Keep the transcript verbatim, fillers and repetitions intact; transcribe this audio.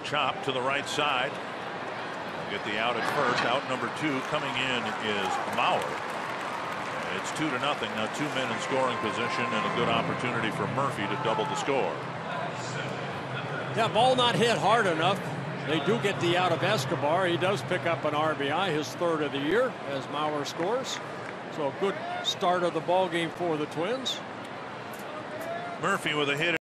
chop to the right side. Get the out at first. Out number two coming in is Mauer. It's two to nothing now. Two men in scoring position and a good opportunity for Murphy to double the score. Yeah, ball not hit hard enough. They do get the out of Escobar. He does pick up an R B I, his third of the year, as Mauer scores. So a good start of the ball game for the Twins. Murphy with a hit